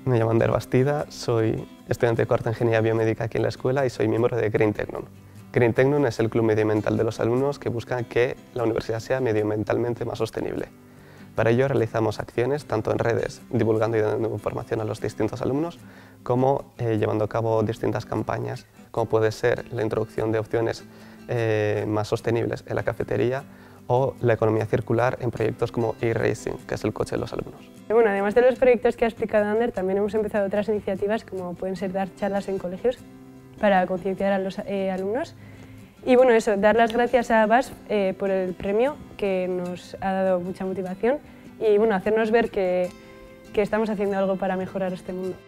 Me llamo Ander Bastida, soy estudiante de cuarta Ingeniería Biomédica aquí en la escuela y soy miembro de Green Technon. Green Technon es el club medioambiental de los alumnos que busca que la universidad sea medioambientalmente más sostenible. Para ello realizamos acciones tanto en redes, divulgando y dando información a los distintos alumnos, como llevando a cabo distintas campañas, como puede ser la introducción de opciones más sostenibles en la cafetería o la economía circular en proyectos como e-racing, que es el coche de los alumnos. Bueno, además de los proyectos que ha explicado Ander, también hemos empezado otras iniciativas como pueden ser dar charlas en colegios para concienciar a los alumnos. Y bueno, eso, dar las gracias a BASF por el premio que nos ha dado mucha motivación y bueno, hacernos ver que estamos haciendo algo para mejorar este mundo.